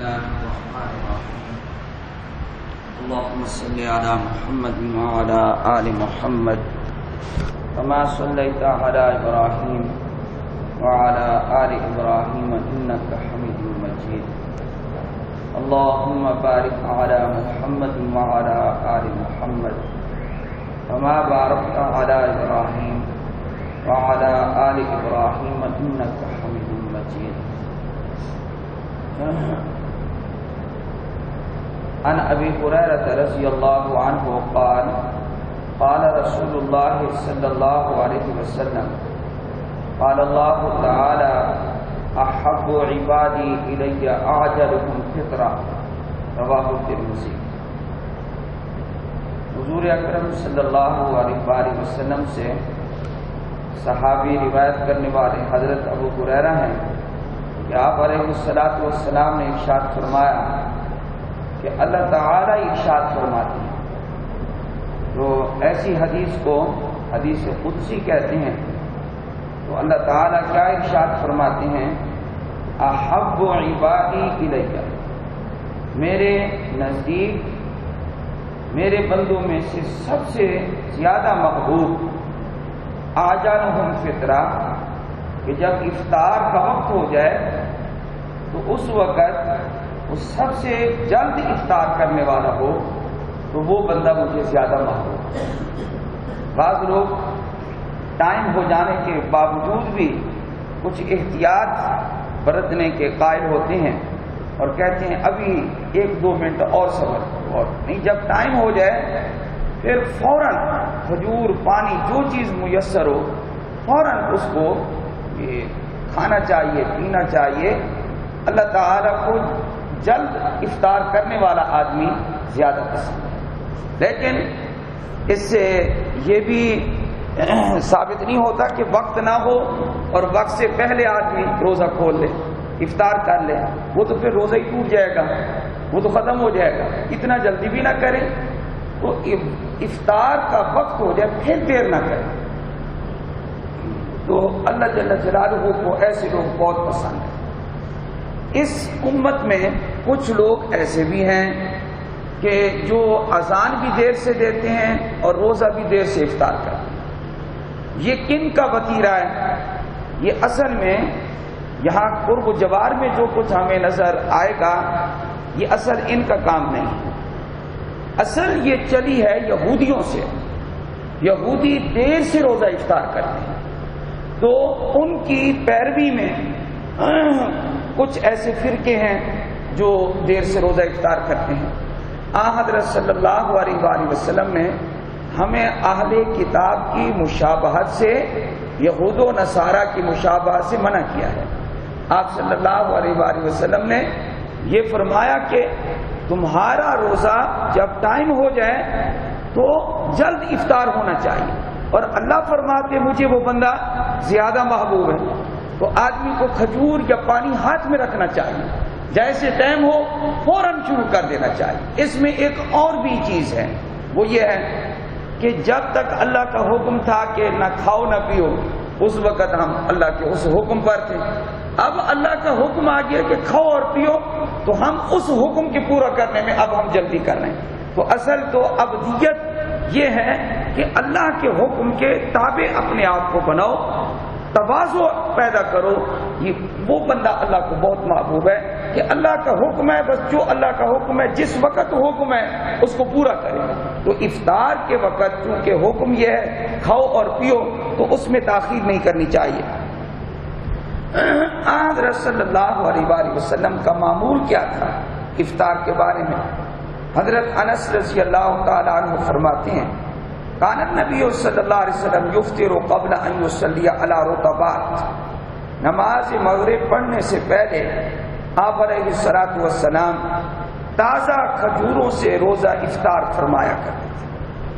الله الرحمن الرحيم اللهم صل على محمد وعلى آل محمد كما صليت على إبراهيم وعلى آل إبراهيم إنك حميد مجيد اللهم بارك على محمد وعلى آل محمد كما باركت على إبراهيم وعلى آل إبراهيم إنك حميد مجيد عن أبي هريرة رضي الله عنه قال قال رسول الله صلى الله عليه وسلم قال الله تعالى أحب عبادي إلي أعجلهم فطرة رواه الترمذي۔ حضور اکرم صلی اللہ علیہ وآلہ وسلم سے صحابی روایت کرنے والے حضرت ابو ہریرہ ہیں کہ آپ علیہ الصلوۃ والسلام نے ارشاد فرمایا کہ اللہ تعالی ارشاد فرماتے ہیں، تو ایسی حدیث کو حدیث قدسی کہتے ہیں۔ تو اللہ تعالی کیا ارشاد فرماتے ہیں؟ احب عبادی الیہ، میرے نزدیک میرے بندوں میں سے سب سے زیادہ محبوب آجالہم فطرہ، کہ جب افطار کا وقت ہو جائے تو اس وقت وہ سب سے جلد افطار کرنے والا ہو تو وہ بندہ مجھے زیادہ محبوب ہے۔ بعض لوگ ٹائم ہو جانے کے باوجود بھی کچھ احتیاط برتنے کے قائل ہوتے ہیں اور کہتے ہیں ابھی 1-2 منٹ اور صبر، اور نہیں، جب ٹائم ہو جائے پھر فوراً کھجور، پانی، جو چیز میسر ہو فوراً اس کو کھانا چاہیے، پینا چاہیے۔ اللہ تعالیٰ کو جلد افطار کرنے والا آدمی زیادہ پسند ہے، لیکن اس سے یہ بھی ثابت نہیں ہوتا کہ وقت نہ ہو اور وقت سے پہلے آدمی روزہ کھول لے، افطار کر لے، وہ تو پھر روزہ ہی ٹوٹ جائے گا، وہ تو ختم ہو جائے گا۔ اتنا جلدی بھی نہ کریں، تو افطار کا وقت ہو جائے پھر دیر نہ کریں۔ تو اللہ جل جلالہ کو ایسے لوگ بہت پسند ہیں۔ اس امت میں کچھ لوگ ایسے بھی ہیں کہ جو اذان بھی دیر سے دیتے ہیں اور روزہ بھی دیر سے افطار کرتے ہیں۔ یہ کن کا وتیرہ ہے؟ یہ اصل میں یہاں قرب و جوار میں جو کچھ ہمیں نظر آئے گا یہ اصل ان کا کام نہیں ہے، اصل یہ چلی ہے یہودیوں سے۔ یہودی دیر سے روزہ افطار کرتے ہیں، تو ان کی پیروی میں کچھ ایسے فرقے ہیں جو دیر سے روزہ افطار کرتے ہیں۔ حضرت صلی اللہ علیہ وآلہ وسلم نے ہمیں اہل کتاب کی مشابہت سے، یہود و نصارہ کی مشابہت سے منع کیا ہے۔ آپ صلی اللہ علیہ وآلہ وسلم نے یہ فرمایا کہ تمہارا روزہ جب ٹائم ہو جائے تو جلد افطار ہونا چاہیے، اور اللہ فرماتے مجھے وہ بندہ زیادہ محبوب ہے، تو آدمی کو کھجور یا پانی ہاتھ میں رکھنا چاہیے، جیسے ٹائم ہو فوراً شروع کر دینا چاہیے۔ اس میں ایک اور بھی چیز ہے، وہ یہ ہے کہ جب تک اللہ کا حکم تھا کہ نہ کھاؤ نہ پیو، اس وقت ہم اللہ کے اس حکم پر تھے۔ اب اللہ کا حکم آ گیا کہ کھاؤ اور پیو، تو ہم اس حکم کے پورا کرنے میں اب ہم جلدی کر رہے ہیں۔ تو اصل تو ابدیت یہ ہے کہ اللہ کے حکم کے تابع اپنے آپ کو بناؤ، تواضع پیدا کرو۔ یہ وہ بندہ اللہ کو بہت محبوب ہے کہ اللہ کا حکم ہے، بس جو اللہ کا حکم ہے جس وقت حکم ہے اس کو پورا کرے۔ تو افطار کے وقت چونکہ حکم یہ ہے کھاؤ اور پیو، تو اس میں تاخیر نہیں کرنی چاہیے۔ حضرت صلی اللہ علیہ وآلہ وسلم کا معمول کیا تھا افطار کے بارے میں؟ حضرت انس رضی اللہ تعالیٰ عنہ فرماتے ہیں کان النبی صلی اللہ علیہ وسلم یفطر قبل ان یصلی علی رطبات، نماز مغرب پڑھنے سے پہلے آپ علیہ الصلوۃ والسلام تازہ کھجوروں سے روزہ افطار فرمایا کرتے تھے۔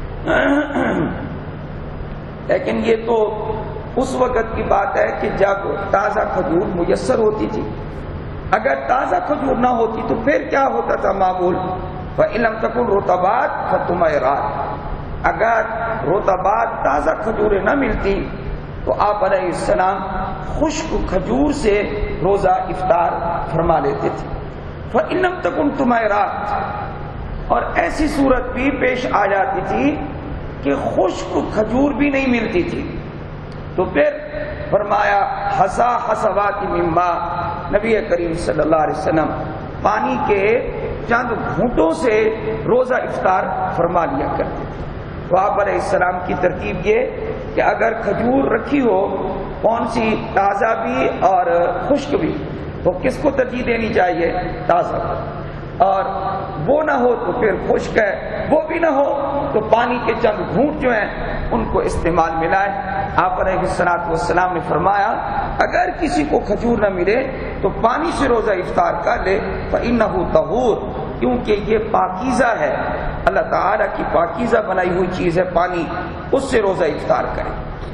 لیکن یہ تو اس وقت کی بات ہے کہ جب تازہ کھجور میسر ہوتی تھی، اگر تازہ کھجور نہ ہوتی تو پھر کیا ہوتا تھا معمول؟ فَإِن لَمْ تَكُنْ رُطَبَاتٍ فَتُمَيْرَاتٍ، اگر رطبات تازہ کھجوریں نہ ملتی تو آپ علیہ السلام خشک کھجور سے روزہ افطار فرما لیتے تھے۔ فَإِن لَمْ تَكُن تُمَيْرَاتٍ، اور ایسی صورت بھی پیش آ جاتی تھی کہ خشک کھجور بھی نہیں ملتی تھی، تو پھر فرمایا حسا حسوات من ماء، نبی کریم صلی اللہ علیہ وسلم پانی کے چند گھونٹوں سے روزہ افطار فرما لیا کرتے تھے۔ تو آپ علیہ السلام کی ترتیب یہ کہ اگر کھجور رکھی ہو، کون سی، تازہ بھی اور خشک بھی، تو کس کو ترجیح دینی چاہیے؟ تازہ کو، اور وہ نہ ہو تو پھر خشک ہے، وہ بھی نہ ہو تو پانی کے چند گھونٹ جو ہیں ان کو استعمال میں لائے۔ آپ علیہ السلام نے فرمایا اگر کسی کو کھجور نہ ملے تو پانی سے روزہ افطار کر لے، فَإِنَّهُ طَهُورٌ، کیونکہ یہ پاکیزہ ہے، اللہ تعالیٰ کی پاکیزہ بنائی ہوئی چیز ہے پانی، اس سے روزہ افطار کرے۔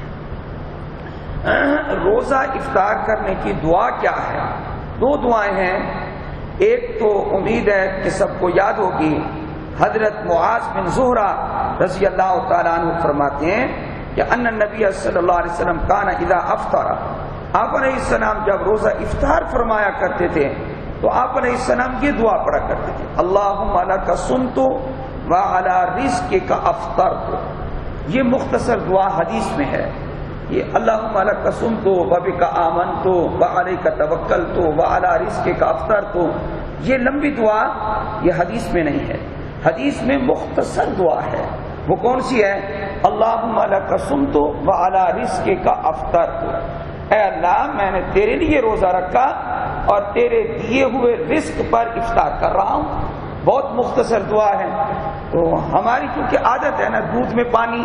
روزہ افطار کرنے کی دعا کیا ہے؟ دو دعائیں ہیں، ایک تو امید ہے کہ سب کو یاد ہوگی، حضرت معاذ بن زہرہ رضی اللہ تعالیٰ عنہ فرماتے ہیں کہ ان نبی صلی اللہ علیہ وسلم کان اذا افطر، آپ علیہ السلام جب روزہ افطار فرمایا کرتے تھے تو آپ علیہ السلام یہ دعا پڑھا کرتے تھے، اللہم لک صمت وعلی رزقک افطرت۔ یہ مختصر دعا حدیث میں ہے، یہ اللہم لک صمت وبک آمنت وعلیک توکلت وعلی رزقک افطرت، یہ لمبی دعا یہ حدیث میں نہیں ہے، حدیث میں مختصر دعا ہے۔ وہ کون سی ہے؟ اللہم لک صمت وعلی رزقک افطرت، اے اللہ میں نے تیرے لیے روزہ رکھا اور تیرے دیے ہوئے رزق پر افطار کر رہا ہوں۔ بہت مختصر دعا ہے۔ تو ہماری کیونکہ عادت ہے نا، دودھ میں پانی،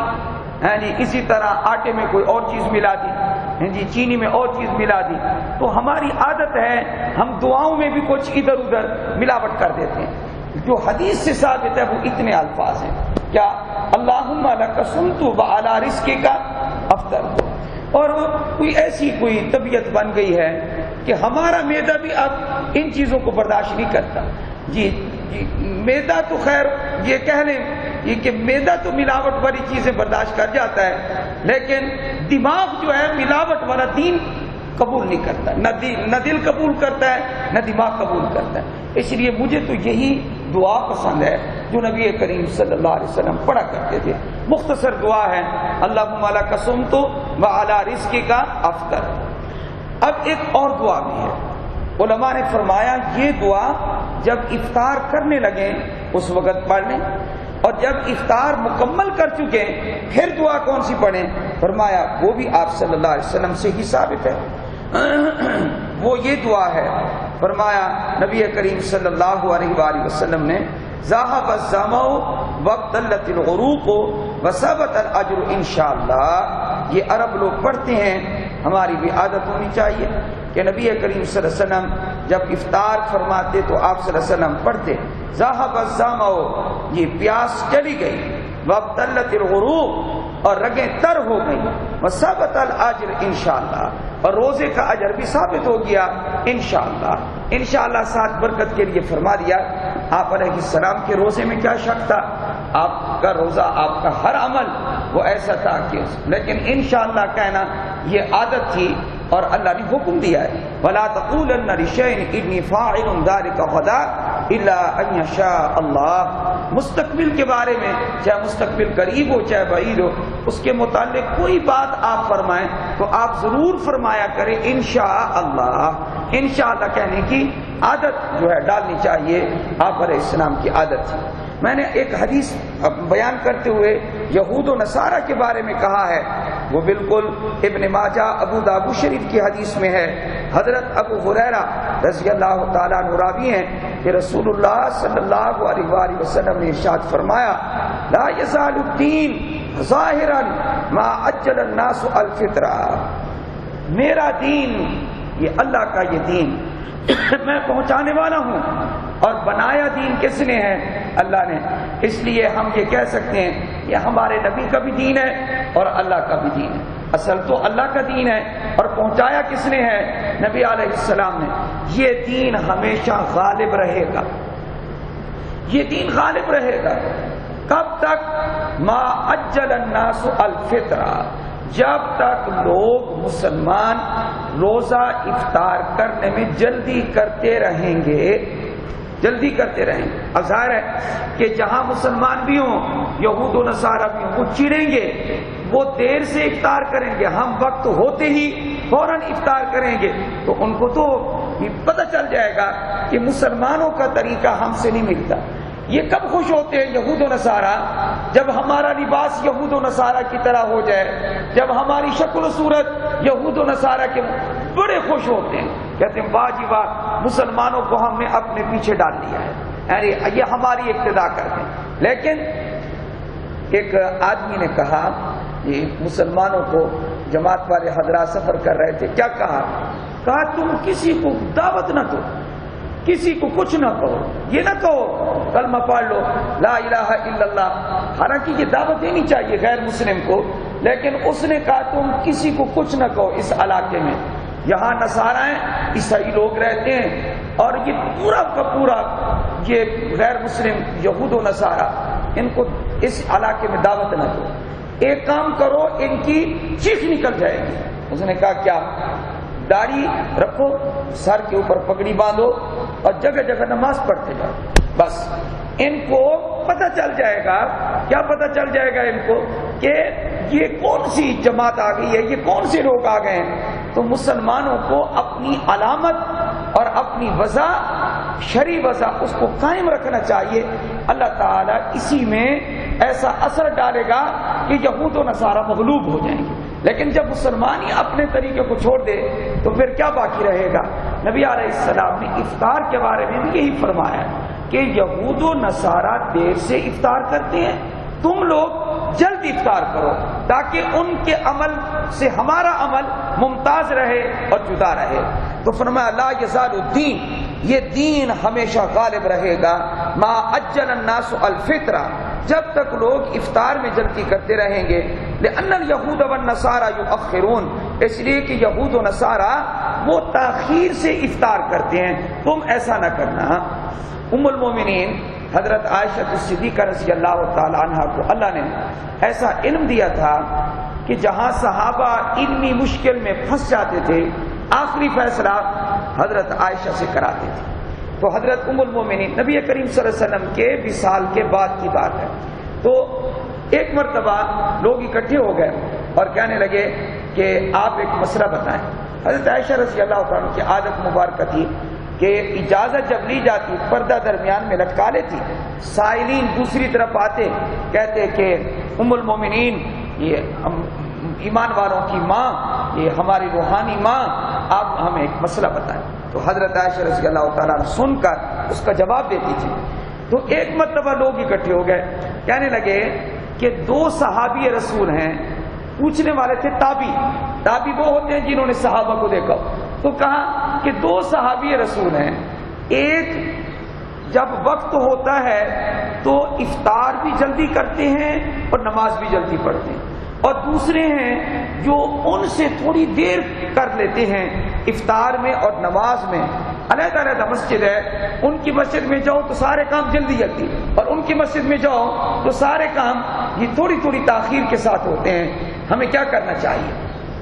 اسی طرح آٹے میں کوئی اور چیز ملا دی، چینی میں اور چیز ملا دی، تو ہماری عادت ہے ہم دعاؤں میں بھی کچھ ادھر ادھر ملاوٹ کر دیتے ہیں۔ جو حدیث سے ثابت ہے وہ اتنے الفاظ ہیں، کیا؟ اللہم لک صمت وعلی رزقک افطرت۔ اور کوئی ایسی کوئی طبیعت بن گئی ہے کہ ہمارا معدہ بھی اب ان چیزوں کو برداشت نہیں کرتا۔ جی معدہ تو خیر یہ کہہ لیں یہ کہ معدہ تو ملاوٹ والی چیزیں برداشت کر جاتا ہے، لیکن دماغ جو ہے ملاوٹ والا دین قبول نہیں کرتا، نہ دل قبول کرتا ہے نہ دماغ قبول کرتا ہے۔ اس لیے مجھے تو یہی دعا پسند ہے جو نبی کریم صلی اللہ علیہ وسلم پڑھا کرتے تھے، مختصر دعا ہے، اللہم لک صمت وعلی رزقک افطر۔ اب ایک اور دعا بھی ہے، علماء نے فرمایا یہ دعا جب افطار کرنے لگے اس وقت پڑھ لیں، اور جب افطار مکمل کر چکے پھر دعا کون سی پڑھیں؟ فرمایا وہ بھی آپ صلی اللہ علیہ وسلم سے ہی ثابت ہے، وہ یہ دعا ہے، فرمایا نبی کریم صلی اللہ علیہ وآلہ وسلم نے ذهب الظمأ وابتلت العروق وثبت الاجر انشاءاللہ۔ یہ عرب لوگ پڑھتے ہیں، ہماری بھی عادت ہونی چاہیے کہ نبی کریم صلی اللہ علیہ وسلم جب افطار فرماتے تو آپ صلی اللہ علیہ وسلم پڑھتے ذهب الظمأ، یہ پیاس چلی گئی، وابتلت العروق، اور رگیں تر ہو گئی، وثبت الاجر انشاءاللہ، اور روزے کا اجر بھی ثابت ہو گیا انشاءاللہ۔ انشاءاللہ ساتھ برکت کے لیے فرما دیا۔ آپ علیہ السلام کے روزے میں کیا شک تھا؟ آپ کا روزہ، آپ کا ہر عمل وہ ایسا تھا کہ لیکن انشاءاللہ کہنا یہ عادت تھی، اور اللہ نے حکم دیا ہے وَلَا تَقُولَنَّ لِشَيْءٍ إِنِّي فَاعِلٌ ذَلِكَ غَدًا إِلَّا أَن يَشَاءَ اللَّهُ۔ مستقبل کے بارے میں، چاہے مستقبل قریب ہو چاہے بعید ہو، اس کے متعلق کوئی بات آپ فرمائیں تو آپ ضرور فرمایا کریں انشاءاللہ۔ انشاءاللہ کہنے کی عادت جو ہے ڈالنی چاہیے، آپ علیہ السلام کی عادت تھی۔ میں نے ایک حدیث بیان کرتے ہوئے یہود و نصارہ کے بارے میں کہا ہے، وہ بالکل ابن ماجہ ابو داؤد شریف کی حدیث میں ہے۔ حضرت ابو ہریرہ رضی اللہ تعالیٰ عنہ راوی ہیں کہ رسول اللہ صلی اللہ علیہ وآلہ وسلم نے ارشاد فرمایا لا یزال الدین ظاہرا ما عجل الناس الفطرہ، میرا دین، یہ اللہ کا یہ دین میں پہنچانے والا ہوں، اور بنایا دین کس نے ہے؟ اللہ نے۔ اس لیے ہم یہ کہہ سکتے ہیں کہ ہمارے نبی کا بھی دین ہے اور اللہ کا بھی دین ہے۔ اصل تو اللہ کا دین ہے، اور پہنچایا کس نے ہے؟ نبی علیہ السلام نے۔ یہ دین ہمیشہ غالب رہے گا، یہ دین غالب رہے گا۔ کب تک؟ ما عجل الناس الفطرہ، جب تک لوگ مسلمان روزہ افطار کرنے میں جلدی کرتے رہیں گے، جلدی کرتے رہیں گے. اب ظاہر ہے کہ جہاں مسلمان بھی ہوں یہود و نصارہ بھی ہوں وہ چڑیں گے, وہ دیر سے افطار کریں گے, ہم وقت ہوتے ہی فوراً افطار کریں گے, تو ان کو تو پتہ چل جائے گا کہ مسلمانوں کا طریقہ ہم سے نہیں ملتا. یہ کب خوش ہوتے ہیں یہود و نصارہ؟ جب ہمارا لباس یہود و نصارہ کی طرح ہو جائے, جب ہماری شکل و صورت یہود و نصارہ کے, بڑے خوش ہوتے ہیں, کہتے ہیں واہ جی واہ, مسلمانوں کو ہم نے اپنے پیچھے ڈال دیا ہے, یعنی یہ ہماری اقتدا کرتے ہیں. لیکن ایک آدمی نے کہا, یہ مسلمانوں کو جماعت والے حضرات سفر کر رہے تھے, کیا کہا تم کسی کو دعوت نہ دو, کسی کو کچھ نہ کہو, یہ نہ کہو کلمہ پڑھ لو لا الہ الا اللہ, حالانکہ یہ دعوت دینی چاہیے غیر مسلم کو, لیکن اس نے کہا تم کسی کو کچھ نہ کہو. اس علاقے میں یہاں نصارہ ہیں, عیسائی لوگ رہتے ہیں, اور یہ پورا کا پورا یہ غیر مسلم یہود و نصارہ, ان کو اس علاقے میں دعوت نہ دو. ایک کام کرو, ان کی چیخ نکل جائے گی. اس نے کہا کیا؟ داڑھی رکھو, سر کے اوپر پگڑی باندھو, اور جگہ جگہ نماز پڑھتے جاؤ. بس ان کو پتہ چل جائے گا. کیا پتہ چل جائے گا ان کو؟ کہ یہ کون سی جماعت آ گئی ہے, یہ کون سے لوگ آ گئے ہیں. تو مسلمانوں کو اپنی علامت اور اپنی وضع, شرعی وضع, اس کو قائم رکھنا چاہیے. اللہ تعالیٰ اسی میں ایسا اثر ڈالے گا کہ یہود و نصارہ مغلوب ہو جائیں گے. لیکن جب مسلمان ہی اپنے طریقے کو چھوڑ دے تو پھر کیا باقی رہے گا؟ نبی علیہ السلام نے افطار کے بارے میں بھی یہی فرمایا کہ یہود و نصارہ دیر سے افطار کرتے ہیں, تم لوگ جلد افطار کرو تاکہ ان کے عمل سے ہمارا عمل ممتاز رہے اور جدا رہے. تو فرمایا لا یزال الدین, یہ دین ہمیشہ غالب رہے گا, ما اجل الناس الفطرہ, جب تک لوگ افطار میں جلدی کرتے رہیں گے. لأن اليہود والنصارى یؤخرون, اس لیے کہ یہود و نصارہ وہ تاخیر سے افطار کرتے ہیں, تم ایسا نہ کرنا. ام المومنین حضرت عائشہ صدیقہ رضی اللہ تعالی عنہا کو اللہ نے ایسا علم دیا تھا کہ جہاں صحابہ علمی مشکل میں پھنس جاتے تھے, آخری فیصلہ حضرت عائشہ سے کراتے تھے. تو حضرت ام المومنین نبی کریم صلی اللہ علیہ وسلم کے وصال کے بعد کی بات ہے. تو ایک مرتبہ لوگ اکٹھے ہو گئے اور کہنے لگے کہ آپ ایک مسئلہ بتائیں. حضرت عائشہ رضی اللہ تعالیٰ کی عادت مبارکہ تھی کہ اجازت جب لی جاتی پردہ درمیان میں لٹکا لیتی, سائلین دوسری طرف آتے, کہتے کہ ام المومنین, یہ ایمان والوں کی ماں, یہ ہماری روحانی ماں, آپ ہمیں ایک مسئلہ بتائیں. تو حضرت عائشہ رضی اللہ تعالیٰ سن کر اس کا جواب دیتی تھی. تو ایک مرتبہ لوگ اکٹھے ہو گئے, کہنے لگے کہ 2 صحابی رسول ہیں. پوچھنے والے تھے تابی وہ ہوتے ہیں جنہوں نے صحابہ کو دیکھا. تو کہا کہ 2 صحابی رسول ہیں, ایک جب وقت ہوتا ہے تو افطار بھی جلدی کرتے ہیں اور نماز بھی جلدی پڑھتے ہیں, اور دوسرے ہیں جو ان سے تھوڑی دیر کر لیتے ہیں افطار میں اور نماز میں. علیحدہ علیحدہ مسجد ہے, ان کی مسجد میں جاؤ تو سارے کام جلدی جلدی, اور ان کی مسجد میں جاؤ تو سارے کام یہ تھوڑی تھوڑی تاخیر کے ساتھ ہوتے ہیں, ہمیں کیا کرنا چاہیے؟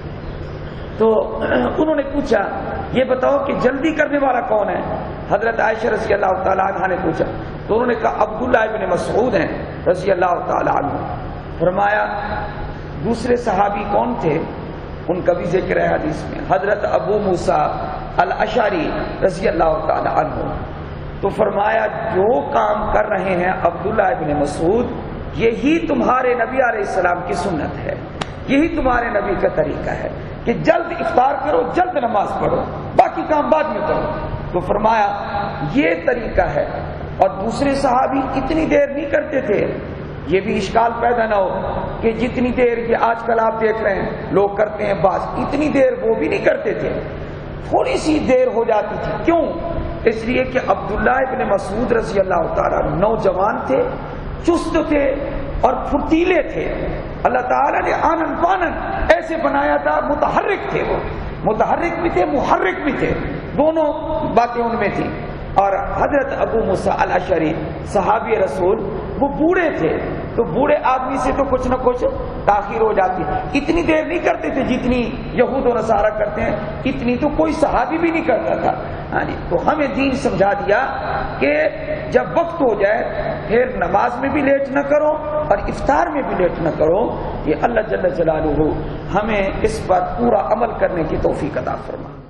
تو انہوں نے پوچھا یہ بتاؤ کہ جلدی کرنے والا کون ہے؟ حضرت عائشہ رضی اللہ تعالیٰ عنہ نے پوچھا. تو انہوں نے کہا عبداللہ ابن مسعود ہیں رضی اللہ تعالیٰ عنہ. فرمایا دوسرے صحابی کون تھے؟ ان کا بھی ذکر ہے حدیث میں, حضرت ابو موسیٰ الاشعری رضی اللہ تعالیٰ عنہ. تو فرمایا جو کام کر رہے ہیں عبداللہ ابن مسعود, یہی تمہارے نبی علیہ السلام کی سنت ہے, یہی تمہارے نبی کا طریقہ ہے کہ جلد افطار کرو, جلد نماز پڑھو, باقی کام بعد میں کرو. تو فرمایا یہ طریقہ ہے. اور دوسرے صحابی اتنی دیر نہیں کرتے تھے, یہ بھی اشکال پیدا نہ ہو کہ جتنی دیر یہ آج کل آپ دیکھ رہے ہیں لوگ کرتے ہیں بعض, اتنی دیر وہ بھی نہیں کرتے تھے, تھوڑی سی دیر ہو جاتی تھی. کیوں؟ اس لیے کہ عبداللہ ابن مسعود رضی اللہ تعالیٰ نوجوان تھے, چست تھے اور پھرتیلے تھے. اللہ تعالیٰ نے آنن پانن ایسے بنایا تھا, متحرک تھے, وہ متحرک بھی تھے محرک بھی تھے, دونوں باتیں ان میں تھیں. اور حضرت ابو موسیٰ الاشعری صحابی رسول وہ بوڑھے تھے, تو بوڑھے آدمی سے تو کچھ نہ کچھ تاخیر ہو جاتی ہے. اتنی دیر نہیں کرتے تھے جتنی یہود و نصارہ کرتے ہیں، اتنی تو کوئی صحابی بھی نہیں کرتا تھا. تو ہمیں دین سمجھا دیا کہ جب وقت ہو جائے پھر نماز میں بھی لیٹ نہ کرو اور افطار میں بھی لیٹ نہ کرو. یہ اللہ جل جلالہ ہمیں اس پر پورا عمل کرنے کی توفیق عطا فرمائے.